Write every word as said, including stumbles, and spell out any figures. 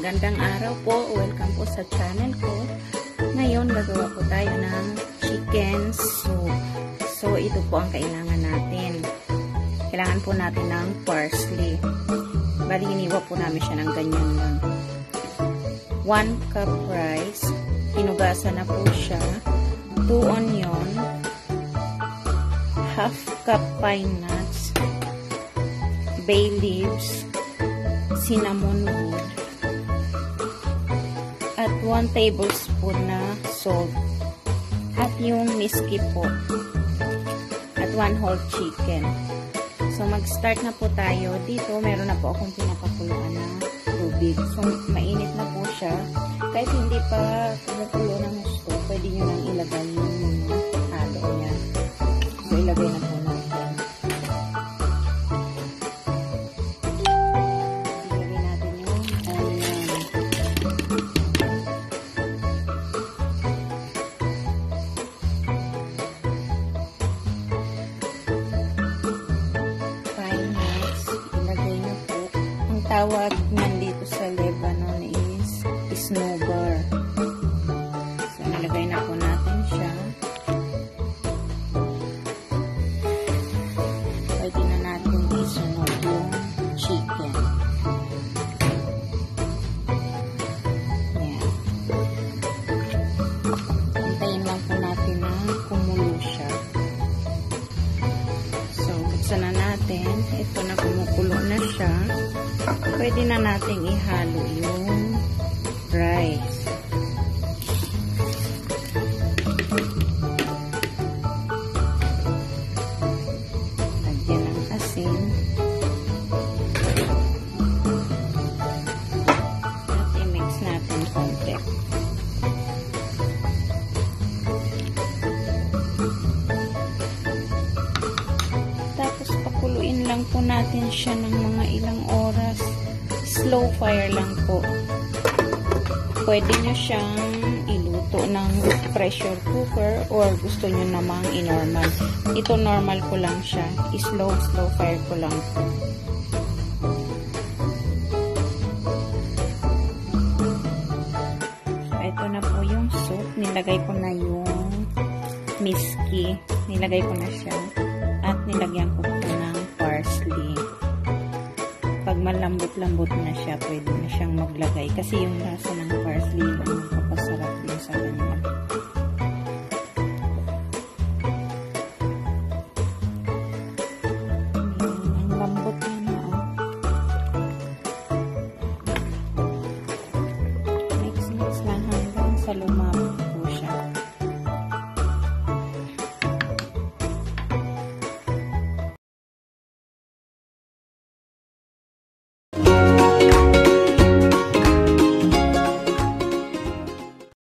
Magandang araw po. Welcome po sa channel ko. Ngayon, gagawa po tayo ng chicken soup. So, ito po ang kailangan natin. Kailangan po natin ng parsley. Bali, iniwa po namin siya ng ganyan lang. one cup rice. Hinugasan na po siya. two onion. Half cup pine nuts. Bay leaves. Cinnamon wood. At one tablespoon na salt. At yung miskee po. At one whole chicken. So, mag-start na po tayo. Dito, meron na po akong pinapakuluan na tubig. So, mainit na po siya. Kahit hindi pa kumukulo ng gusto, pwede nyo nang ilagay yung mga halo niya. So, ilagay na po natin. Tawag nandito sa Lebanon is snowbar. So, nilagay na po natin siya. Pwede na natin isunod yung chicken. Yan. Hintayin lang po natin na kumulo siya. So, buksan na natin. Ito na, kumukulo na siya. Pwede na nating ihalo yung rice. Lagyan ng asin. At i-mix natin konti. Tapos pakuluin lang po natin siya ng mga ilang oras. Slow fire lang po. Pwede nyo siyang iluto ng pressure cooker or gusto nyo namang i-normal. Ito normal ko lang siya. Slow, slow fire ko lang. So, ito na po yung soup. Nilagay ko na yung miskee. Nilagay ko na siya. At nilagyan ko po ng parsley. Pag malambot-lambot na siya, pwede na siyang maglagay. Kasi yung lasa ng parsley yung magpapasarap din sa kanya. Ang lambot na na, oh. Mix-mix lang hanggang sa lumapot.